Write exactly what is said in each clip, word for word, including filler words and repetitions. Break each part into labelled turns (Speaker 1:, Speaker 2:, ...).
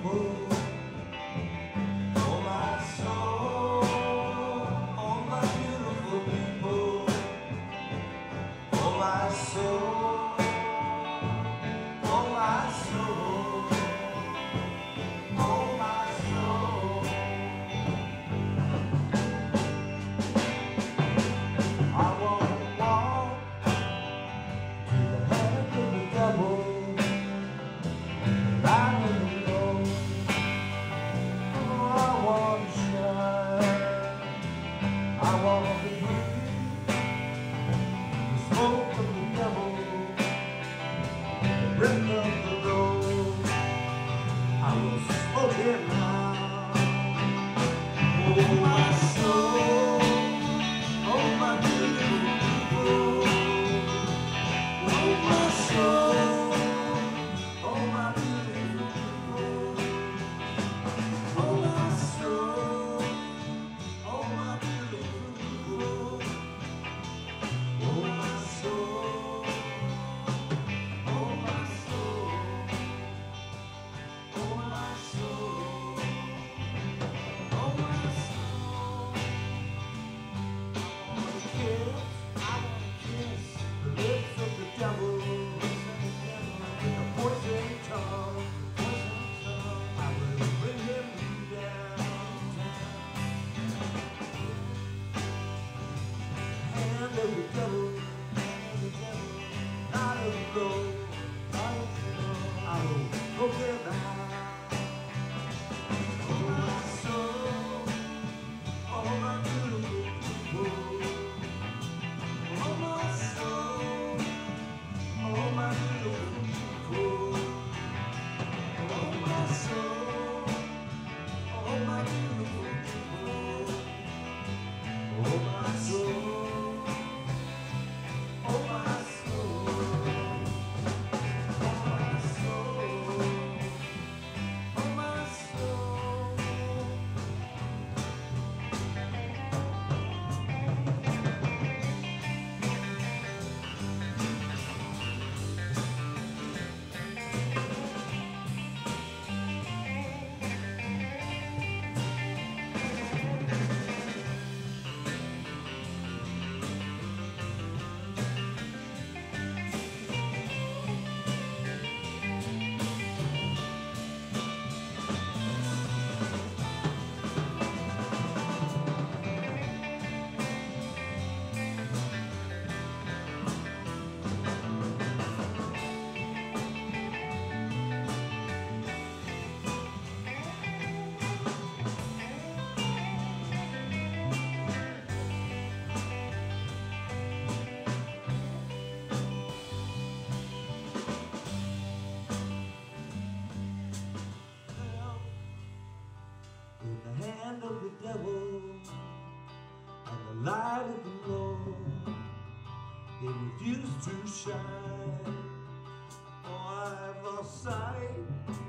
Speaker 1: light of the Lord, they refuse to shine. Oh, I've lost sight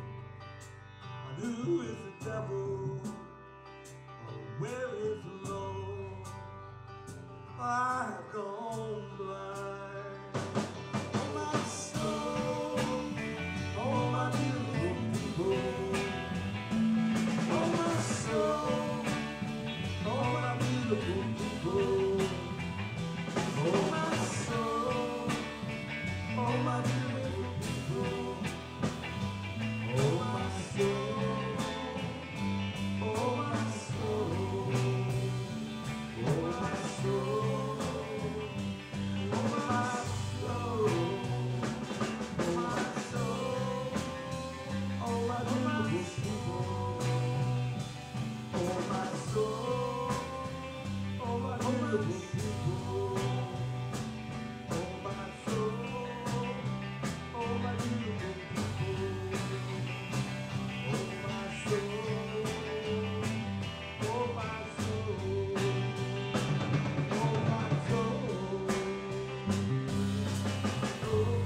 Speaker 1: on who is the devil, or where is the Lord. I've gone blind. Oh, my soul, oh, my beautiful people. Oh, my soul, oh, my beautiful people. Oh, my soul, oh, my beautiful people. Oh, my soul, oh, my soul. Oh, my soul, oh, my soul. Oh, my soul, oh, my beautiful people. Oh, my soul, oh, my beautiful people. Oh, my soul, oh, my beautiful people. Oh, my soul, oh, my soul. Oh, my soul, oh.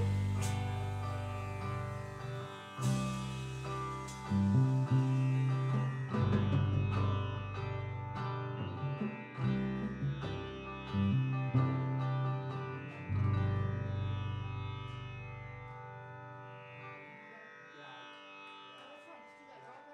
Speaker 2: Yeah, that's fine. Just do that. Drop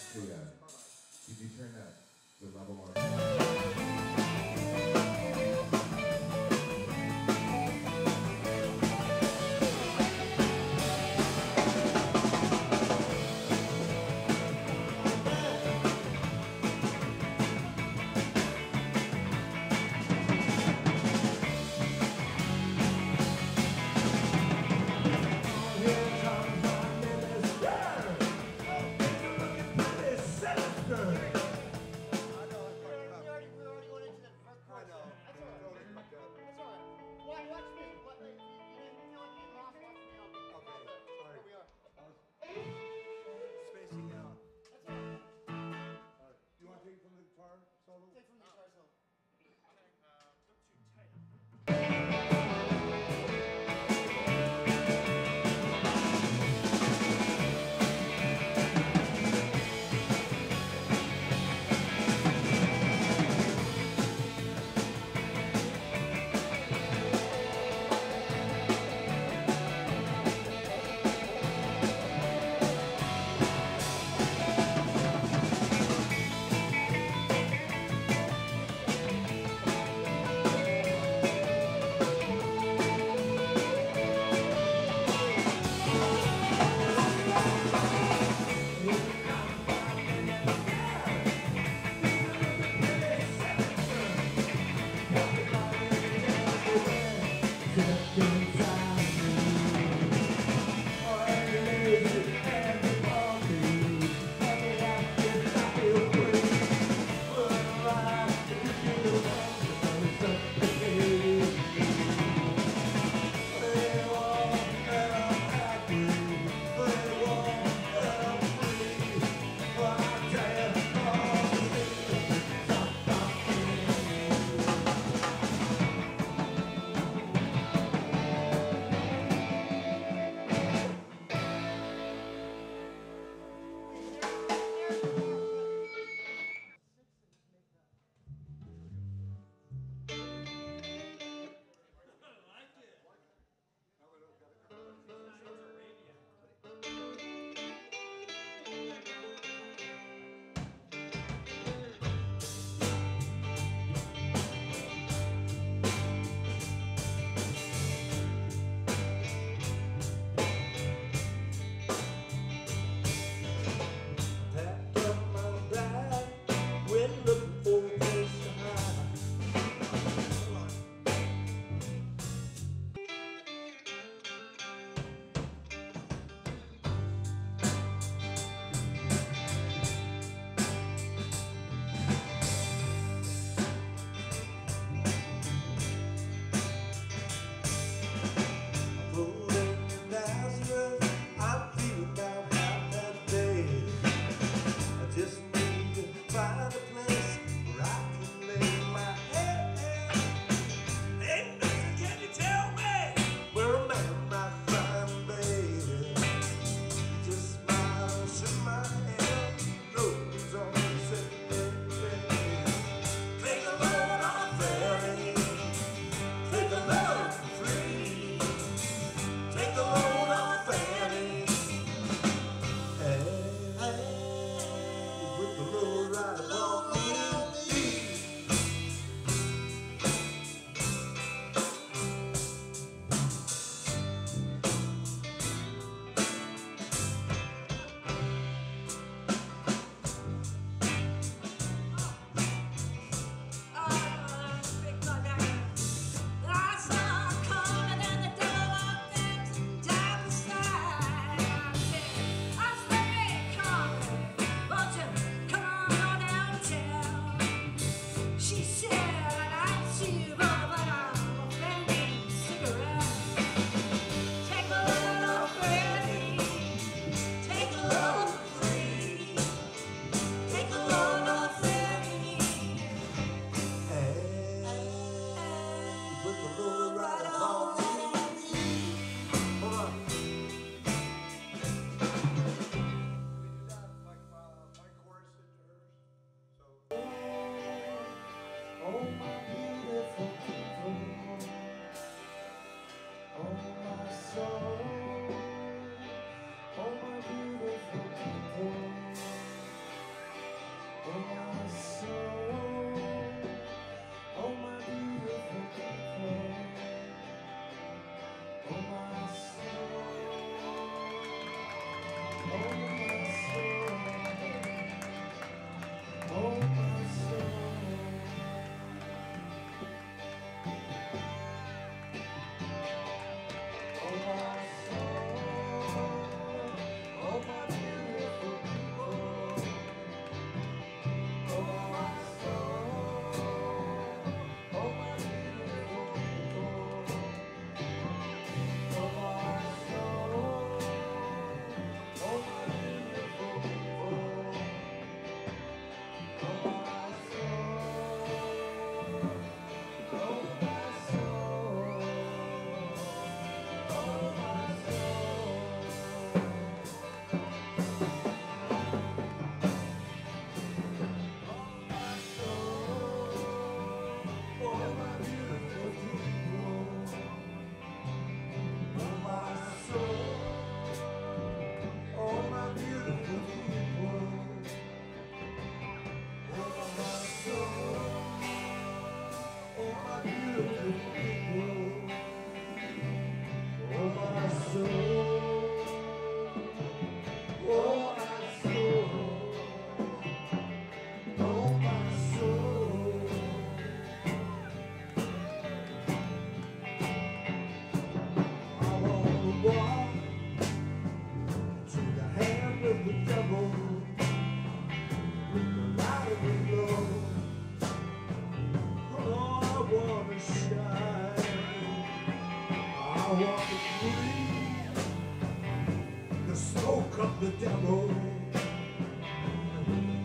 Speaker 1: So yeah, if you turn that the level more. Here comes my minister. Take a look at this sinister.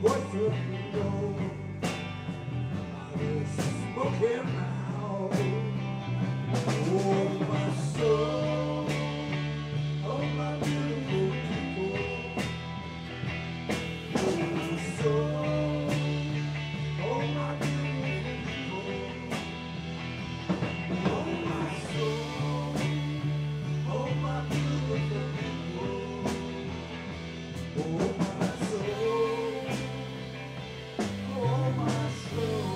Speaker 2: voice of the Lord, smoking out. Oh, my soul, oh, my beautiful people. Oh, my soul, oh, my beautiful people. Oh, my soul, oh, my beautiful people. Oh, my soul, oh, my soul.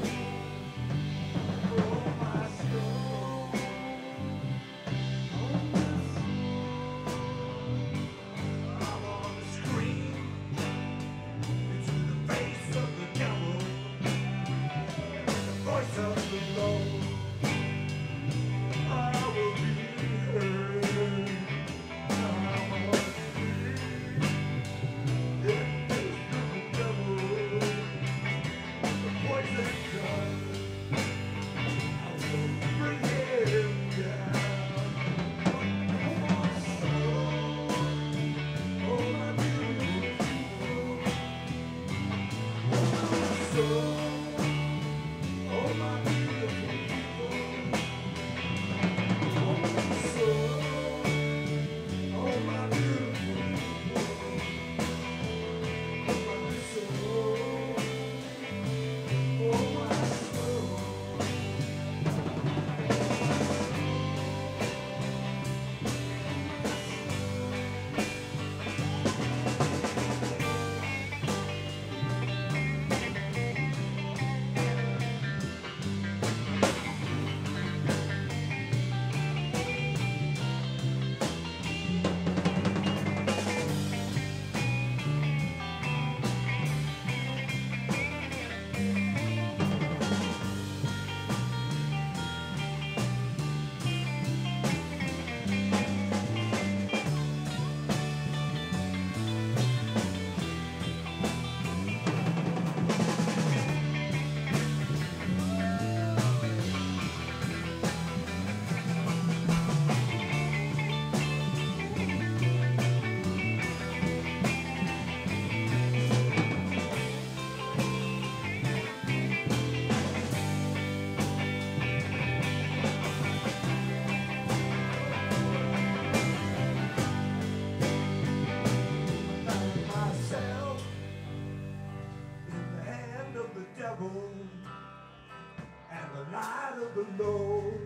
Speaker 2: And the light of the Lord,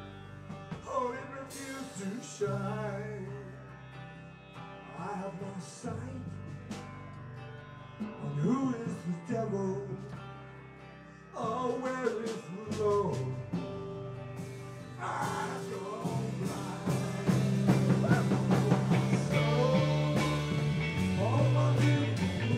Speaker 2: oh, it refused to shine. I have lost sight on who is the devil, oh, where is the Lord? I've gone blind. So, oh, my beautiful,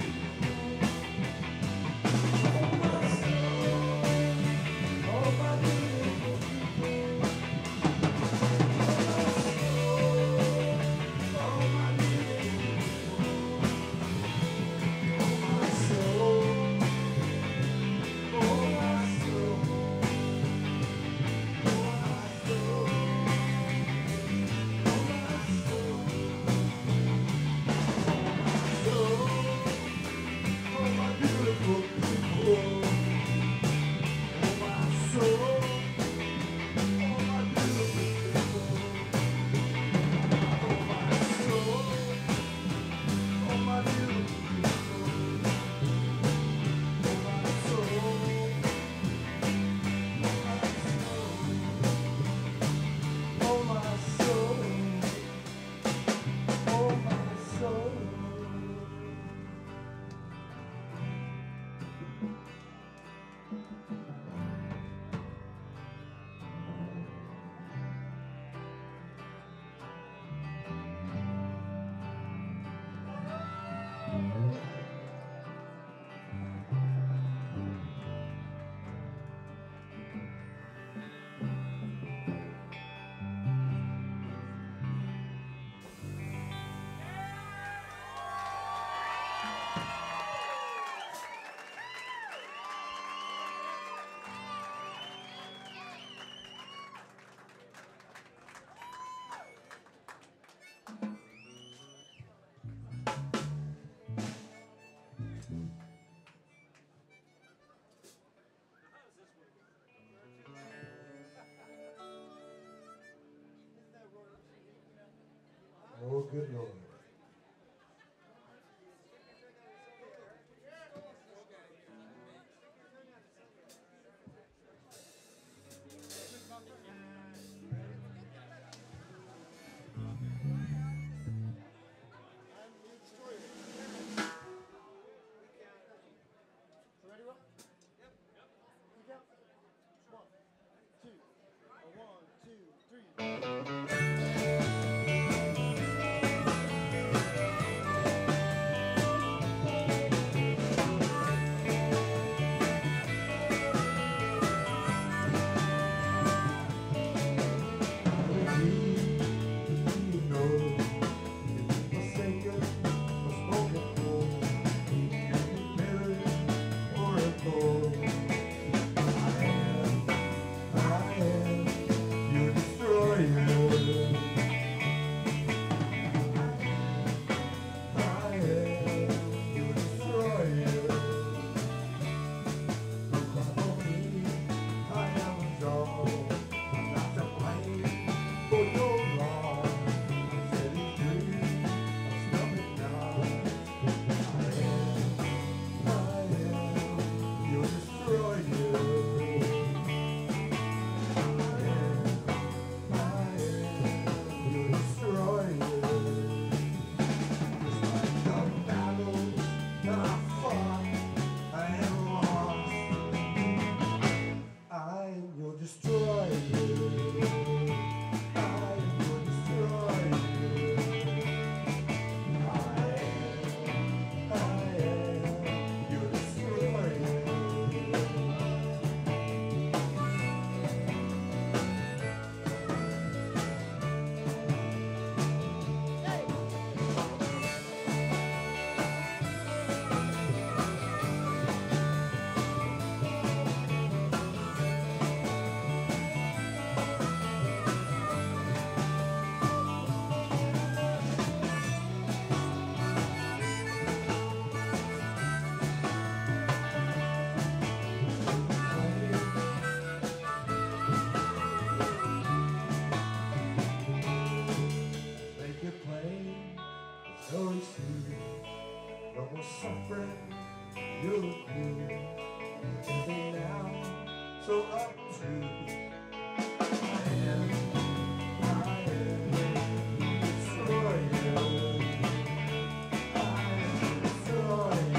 Speaker 2: when you're here. Every now, so up to I am, I am destroyer. I am destroyer.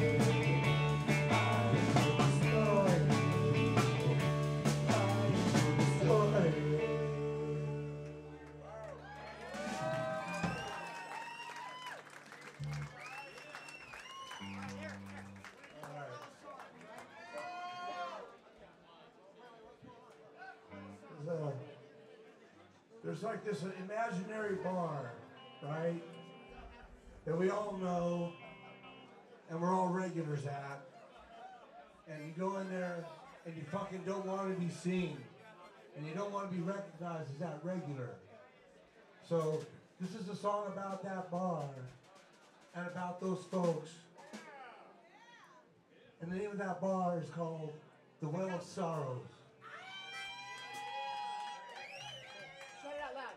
Speaker 2: I am destroyer. I am destroyer. There's, a, there's like this imaginary bar, right? That we all know and we're all regulars at. And you go in there and you fucking don't want to be seen. And you don't want to be recognized as that regular. So this is a song about that bar and about those folks. And the name of that bar is called The Well of Sorrows.
Speaker 3: Shout it out loud.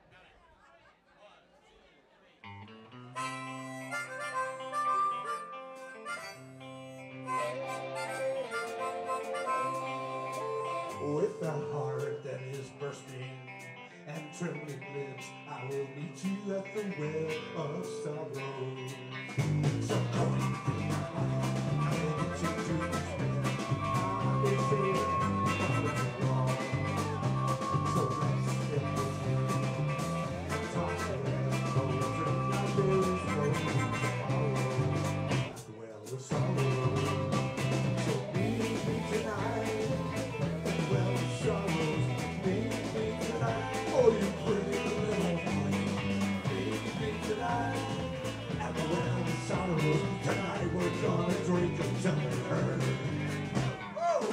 Speaker 2: With a heart that is bursting and trembling lips, I will meet you at the well of sorrow. So come in, I need you to explain. I is here, nothing wrong. So let's step with me and talk and go drink like there is no tomorrow. At the well of sorrow. So meet me tonight. Well, sorrows, meet me tonight. Oh, you pretty little thing. Meet me tonight. At the well of sorrows, tonight we're gonna drink until it hurts. Oh,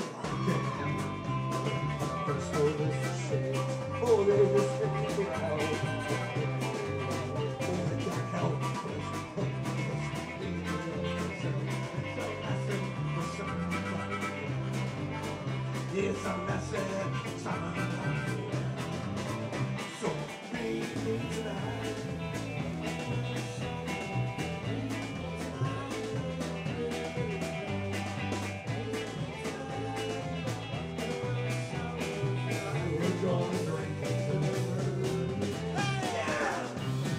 Speaker 2: yeah. First word is to say, oh, they just hit me out. Oh, they got help. It's a message, something. So meet me tonight. We're gonna drink until it hurts. Yeah!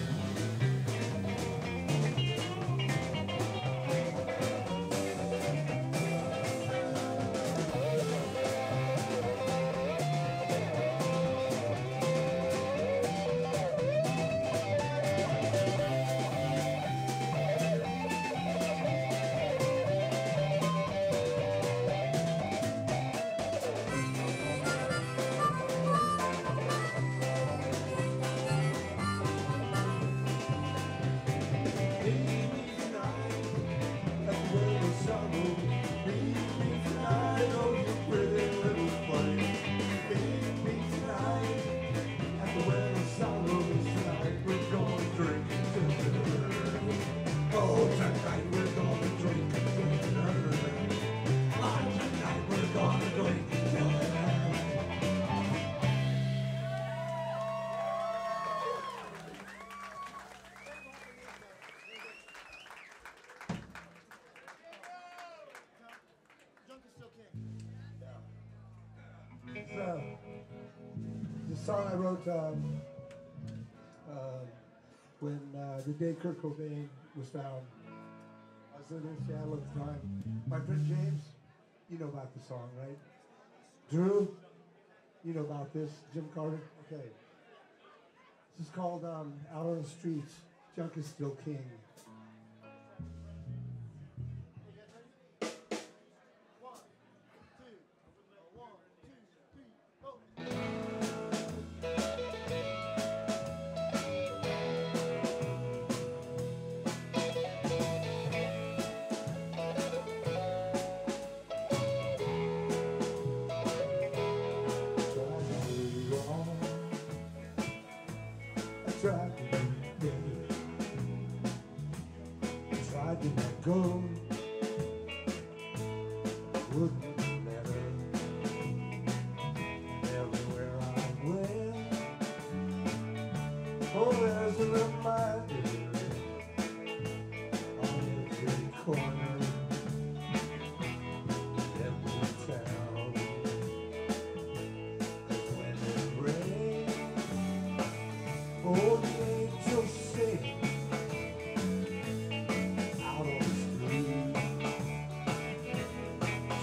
Speaker 2: Uh, the song I wrote um, uh, when uh, the day Kurt Cobain was found. I was living in Seattle at the time. My friend James, you know about the song, right? Drew, you know about this. Jim Carter, okay. This is called um, Out on the Streets, Junk is Still King. Tried to be tried to let go, wouldn't let her. Everywhere I went, oh, there's a reminder on every corner.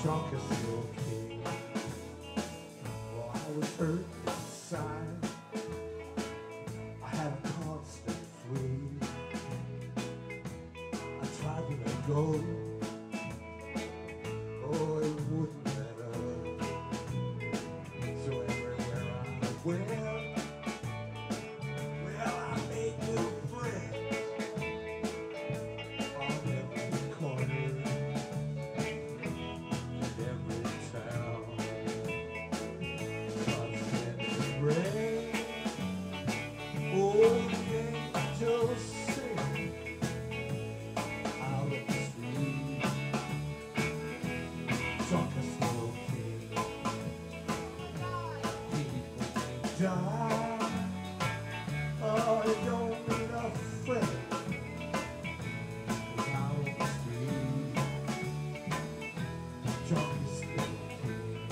Speaker 2: Chuck is still king. Well, I was hurt inside. I had a constant flee. I tried to let go. Oh, it wouldn't let up. So everywhere I went, well, I made new friends on every corner and every town. Constant rain, oh, the angels sing out of the street. Talk is still king. People may die. Oh, it don't mean a friend. Out of the street. Talk is still king.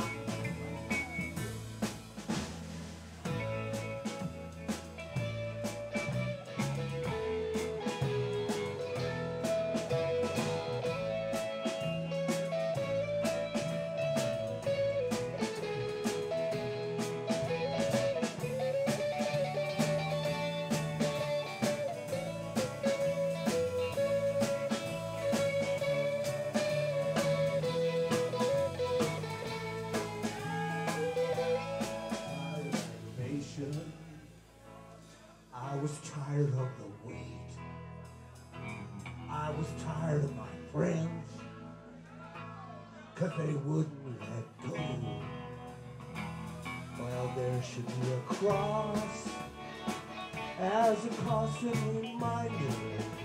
Speaker 2: Nation. I was tired of the wait. I was tired of my friends, cause they wouldn't let go. Well, there should be a cross as a constant reminder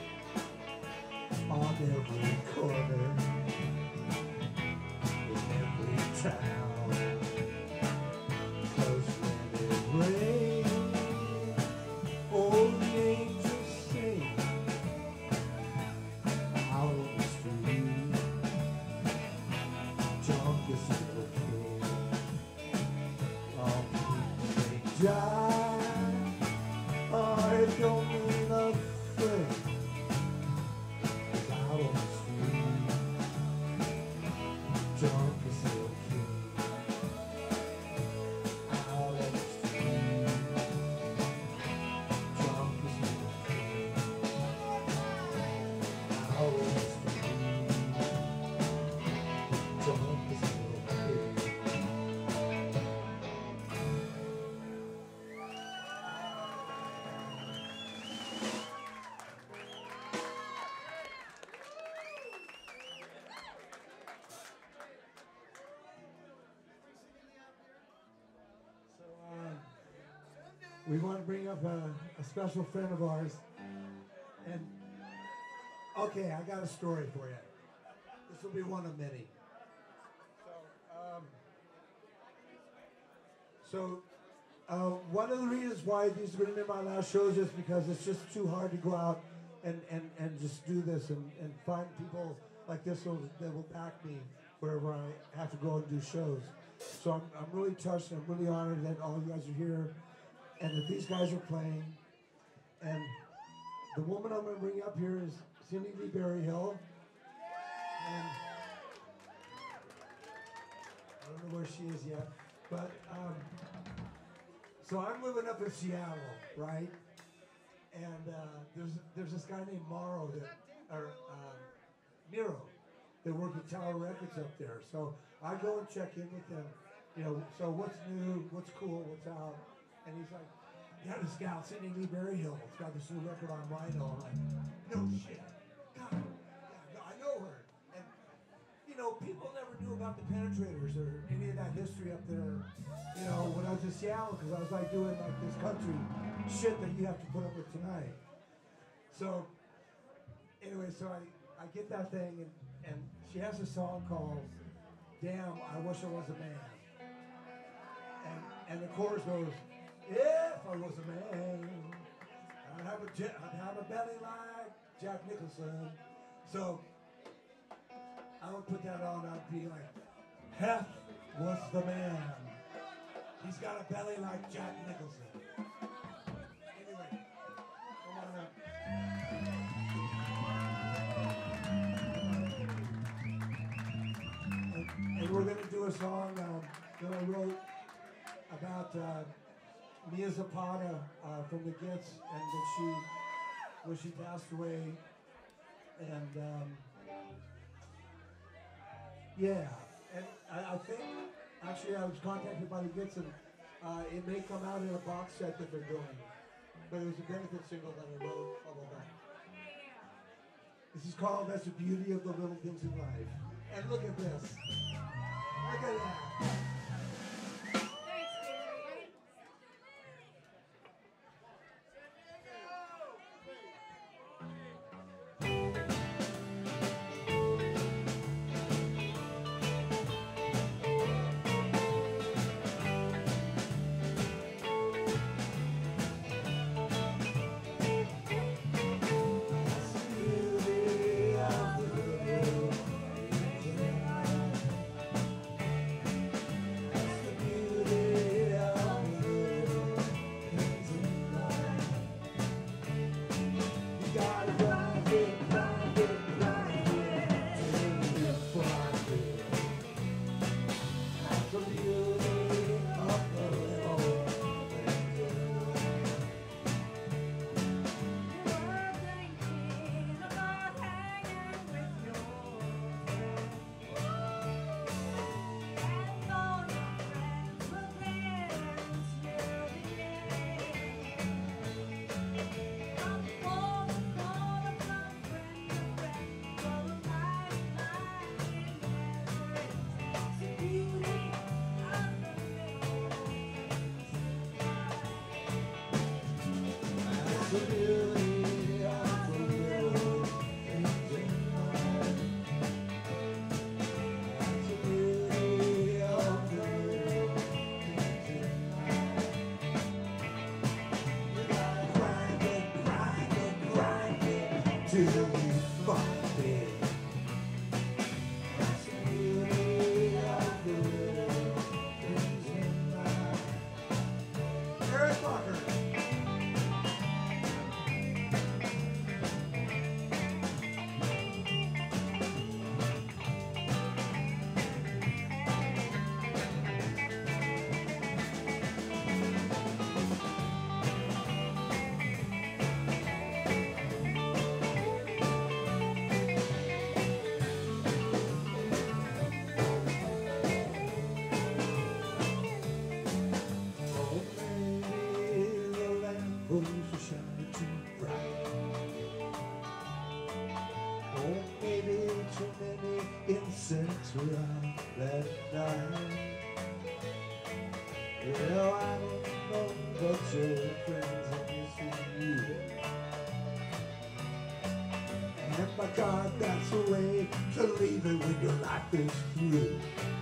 Speaker 2: on every corner, in every town. Cause when it rains, oh, the angels sing out on the street. Junk is still king. Oh, people may die. Oh, it don't mean a thing. Out on the street. Junk is still king. Out on the street. Junk is still king. Out on the street. Junk is still king. So, uh, we want to bring up a, a special friend of ours. And, okay, I got a story for you. This will be one of many. So, um, so uh, one of the reasons why these are going to be my last shows is because it's just too hard to go out and, and, and just do this and, and find people like this will, that will back me wherever I have to go and do shows. So I'm, I'm really touched and I'm really honored that all you guys are here and that these guys are playing. And the woman I'm going to bring up here is Cindy Lee Berryhill. And I don't know where she is yet, but um, so I'm living up in Seattle, right? And uh, there's there's this guy named Morrow that, or um, Miro, that worked at Tower Records up there. So I go and check in with them, you know. So what's new? What's cool? What's out? And he's like, yeah, this gal Cindy Lee Berryhill, it's got this new record on Rhino. I'm like, no shit, God, yeah, no, I know her. And you know, people never knew about the Penetrators or any of that history up there. You know, when I was in Seattle, because I was like doing like this country shit that you have to put up with tonight. So anyway, so I, I get that thing, and, and she has a song called Damn, I Wish I Was a Man. And and the chorus goes, if I was a man, I'd have a, jet, I'd have a belly like Jack Nicholson. So I would put that on, I'd be like, Hef was the man. He's got a belly like Jack Nicholson. Anyway, come on up. And, and song um, that I wrote about uh, Mia Zapata uh, from the Gits, and that she, when she passed away, and um, yeah, and I, I think actually I was contacted by the Gits, and uh, it may come out in a box set that they're doing, but it was a benefit single that I wrote. Blah, blah, blah. This is called "That's the Beauty of the Little Things in Life," and look at this. Look at that. Insects around that night. Well, I don't know but your friends are missing you. And my God, that's the way to leave it when your life is through.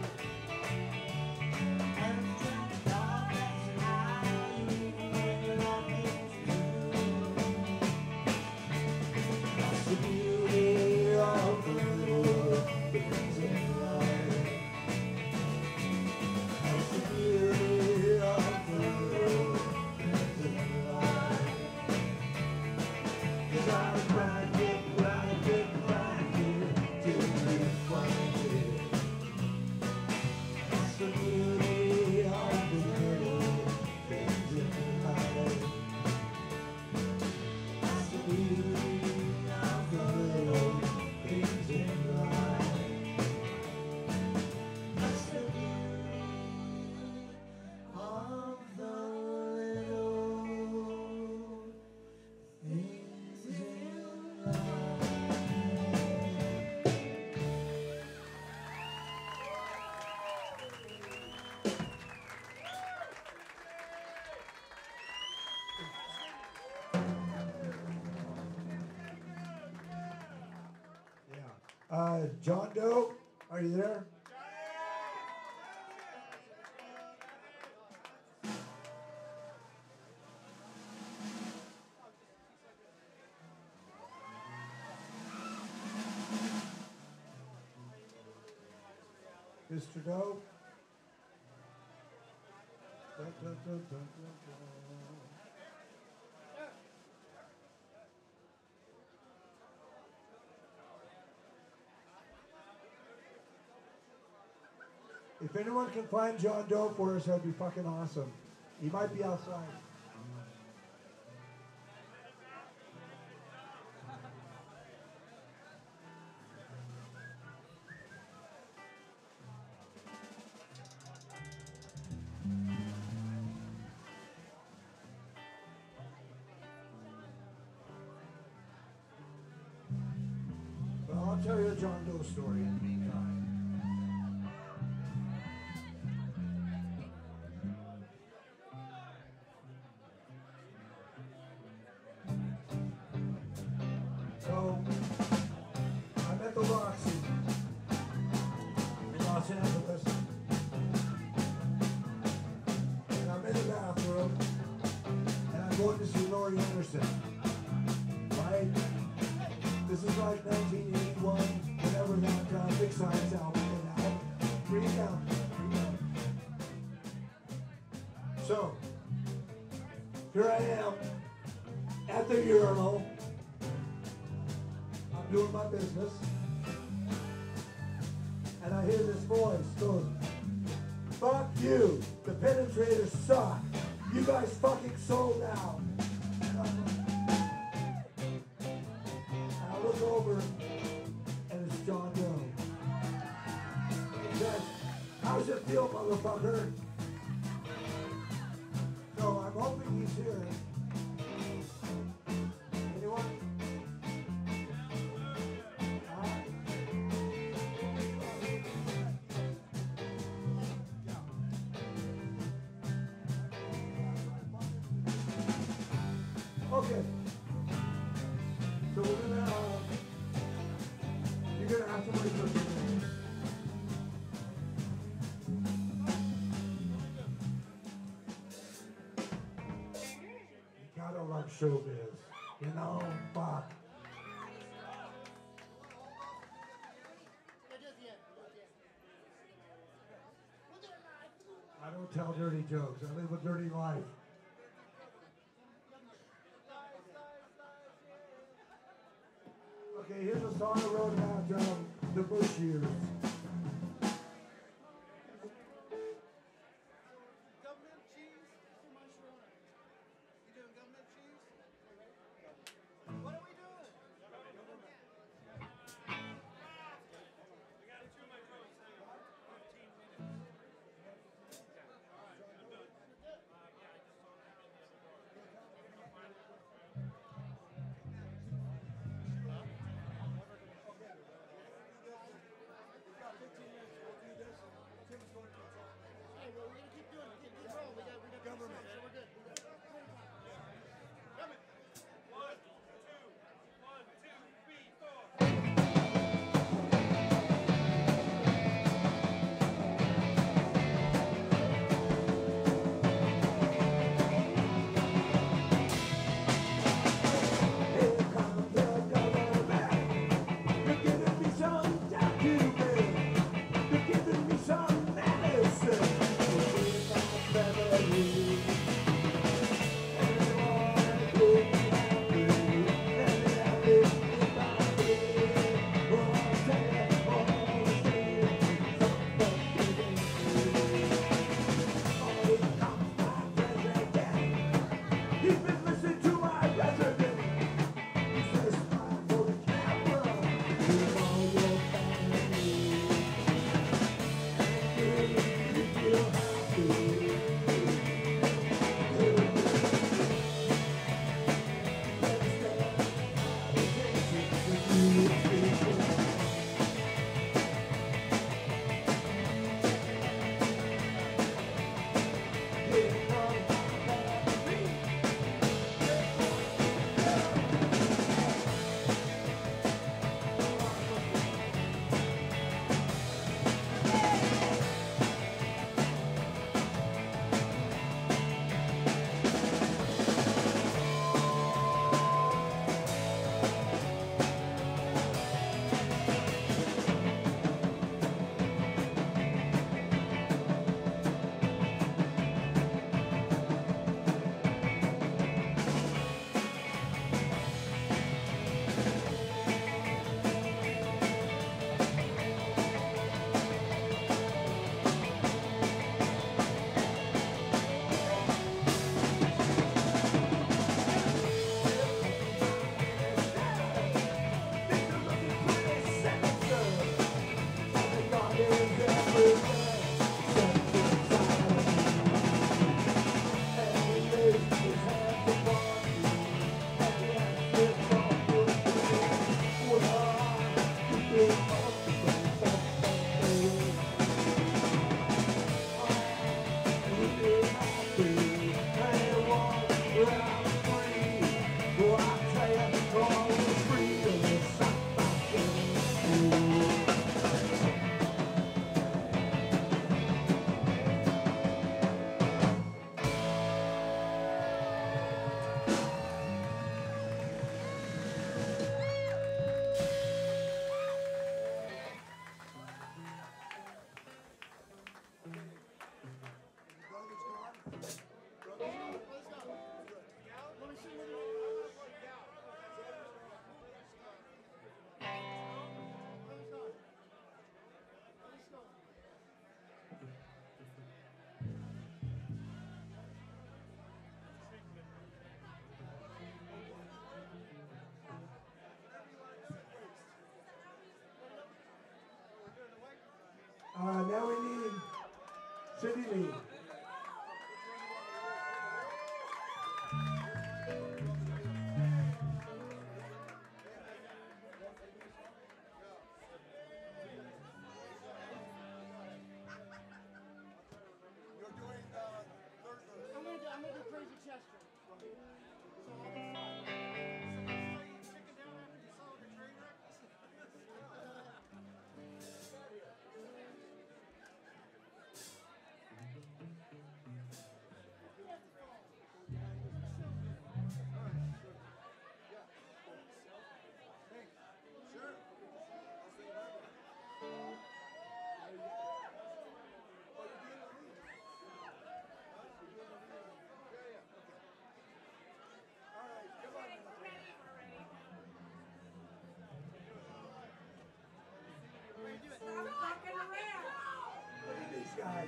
Speaker 2: Uh, John Doe, are you there? Mister Doe? Dun, dun, dun, dun, dun, dun. If anyone can find John Doe for us, that'd be fucking awesome. He might be outside. Well, I'll tell you a John Doe story in the meantime. So, I'm at the Roxy in Los Angeles, and I'm in the bathroom, and I'm going to see Laurie Anderson, right? This is like nineteen eighty-one, whenever that uh, Big Science album came out. Bring it down, bring it down. So, here I am, at the urinal, I'm doing my business, and I hear this voice goes, "Fuck you, the Penetrators suck, you guys fucking sold out." And I'm like, and I look over, and it's John Doe. He says, "How's it feel, motherfucker?" So I'm hoping he's here. Anyone? Okay. So we're gonna, uh, you're gonna have to wait for a few minutes. You gotta love showbiz, you know? Fuck. I don't tell dirty jokes. I live a dirty life. Okay, here's a song I wrote about um, the Bush years.
Speaker 4: Government cheese for my shrine. You doing government cheese? What are we doing? We got to chew my toes. fifteen minutes.
Speaker 2: Uh, now we need Cindy Lee.
Speaker 4: You're doing uh, third verse.
Speaker 3: I'm gonna do, I'm gonna do Crazy Chester.
Speaker 4: So on the spot. Somebody say chicken down after you saw the train wreck? Sure. I'll say that.
Speaker 2: Look at these guys.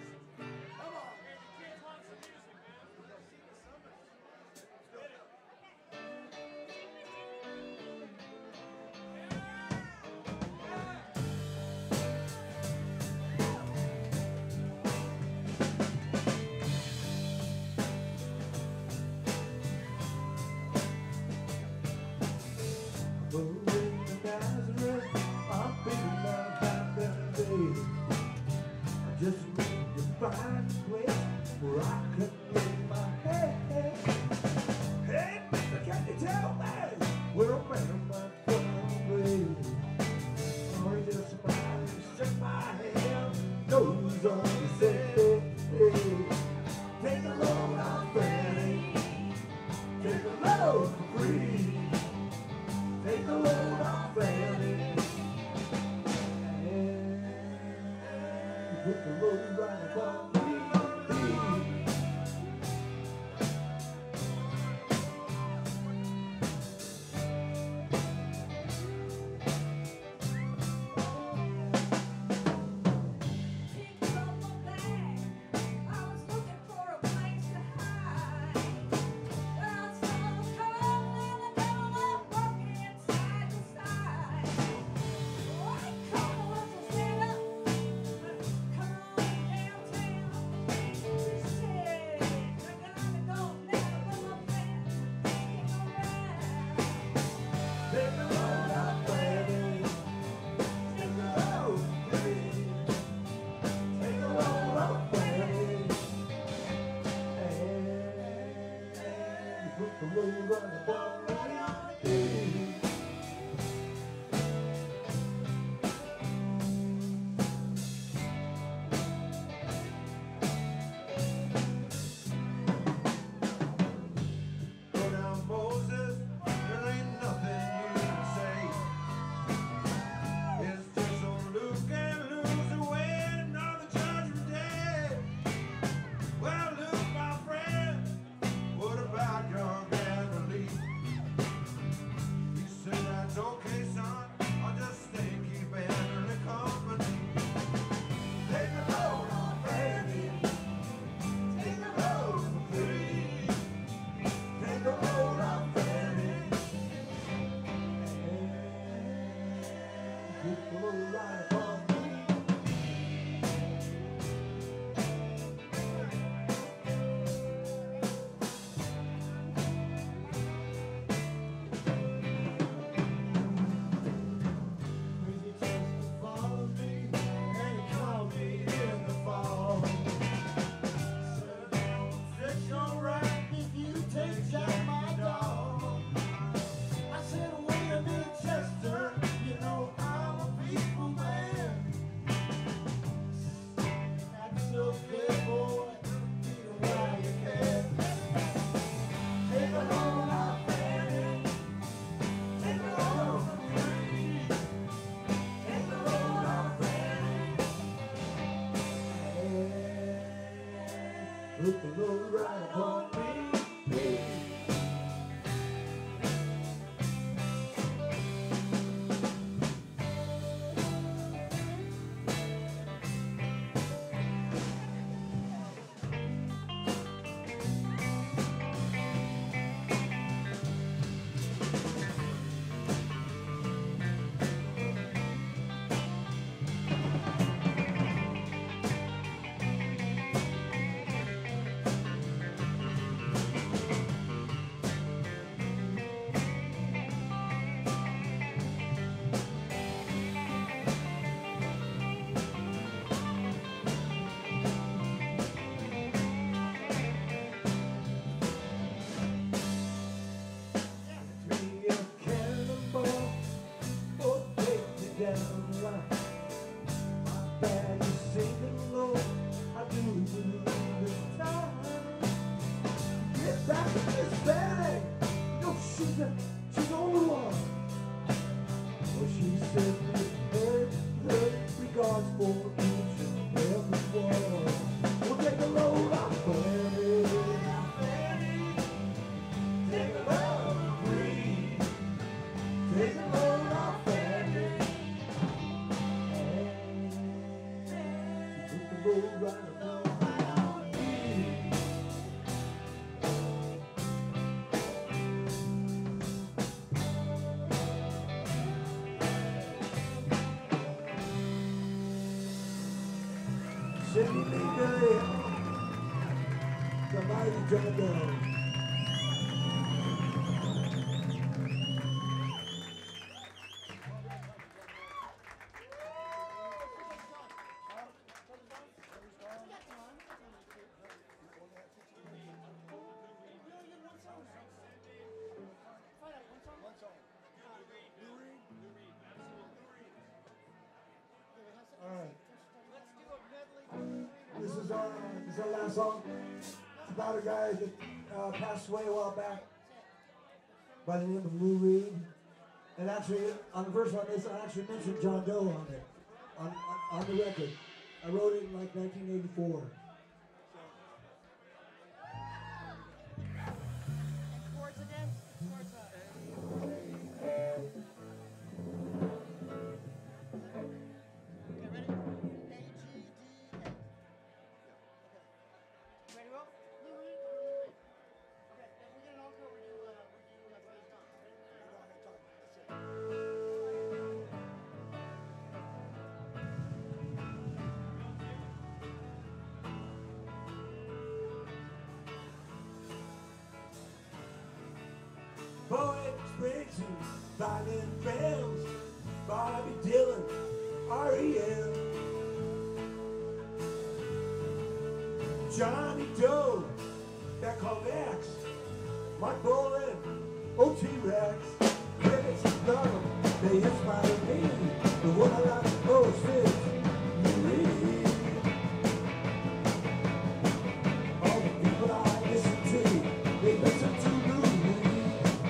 Speaker 2: Moving to Nazareth, I'm thinking about that day. I just need to find a place where I can lay my head. Hey, mister, can you tell me where a man might find away? Or just somebody shake my hand, nose on the same. Take the road I'm ready. Take the road for free. Take the road I'm ready. Put the road right above me. Put the road right upon me. band is singing low. I do believe it's time. Get back to this band. No, she's a, she's on the one. Well, she said, hey, hey, regards for each and every one. We'll take a load off Fanny. Take a load, breathe. Take a load off Fanny. Took the road right along. Sydney Baker, the mighty John Doe. All right. This is our, this is our last song. It's about a guy that uh, passed away a while back by the name of Lou Reed. And actually, on the verse on this, I actually mentioned John Doe on it, on, on, on the record. I wrote it in like nineteen eighty-four.
Speaker 3: Chords again? Chords up. Okay, ready? A, G, D, A. Ready, Will? Louis, Louis. Okay, if we get an encore, we do, uh, we do, uh, Brothers Dance. Ready?
Speaker 2: Boy Springsteen, Violin Bells, Bobby Dylan, R E M, Johnny Doe, that called X, Mark Bolan, O T Rex, critics love them, they inspire me. The one I like most is Lou Reed. All the people I listen to, they listen to Lou Reed.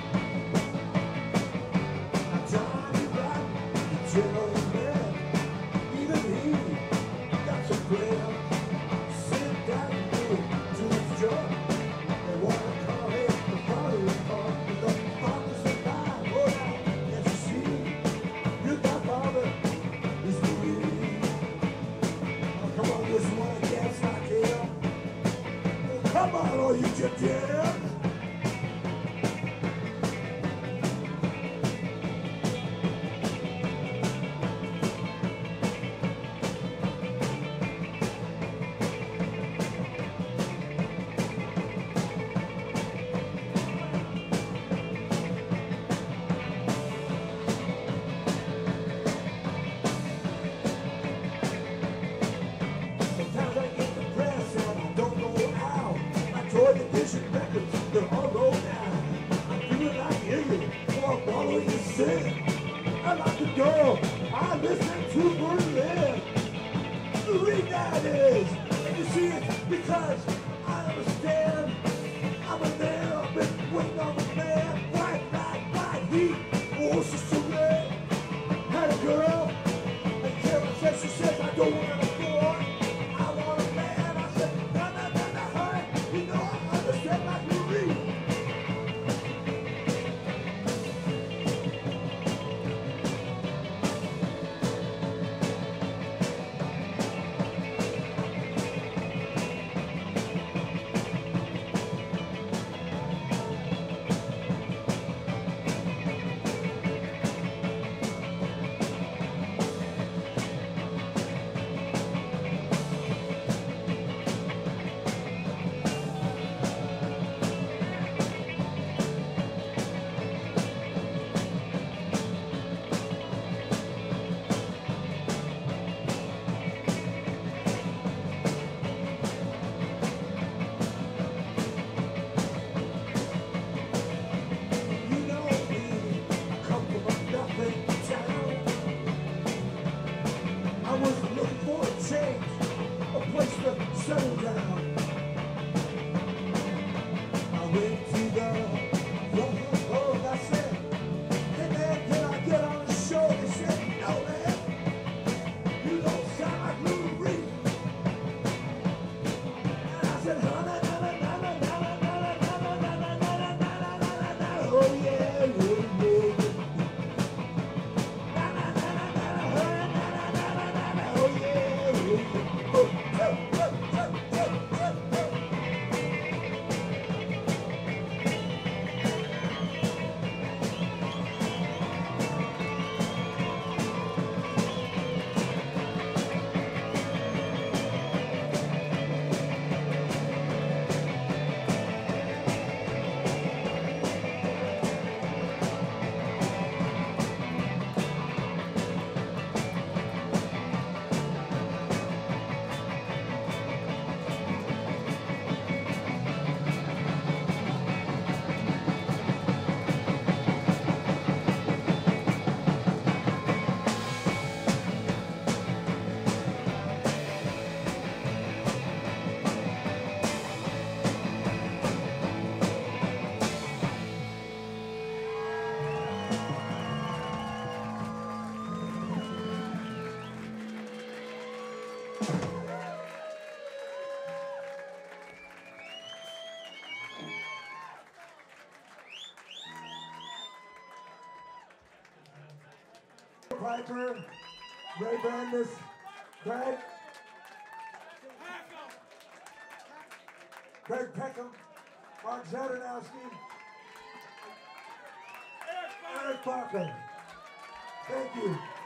Speaker 2: Johnny Rock, the general man, even he got some prayer. Sit down and do to his job. They want to call it the father part, but the father's alive. Oh, now, can't you see? Your godfather is the Reed. Oh, come on, this one dance like him. Oh, come on, all you gypsies. Sometimes I get depressed and I don't know how. My Joy Division records, they're all rolled out. I feel like you, or I'm following your sin. I like the girl, I listen to Berlin. The reason that is, and you see it because I understand. I'm a man, I've been waiting on the man. White light, white heat, oh she's so red. Had a girl, and Karen says, she says I don't want to go on. I want a man. I said, no, no, no, no, honey. You know I understand like you read. Piper, Ray Brandis, Greg, Greg Peckham, Mark Zadanowski, Eric Parker. Thank you.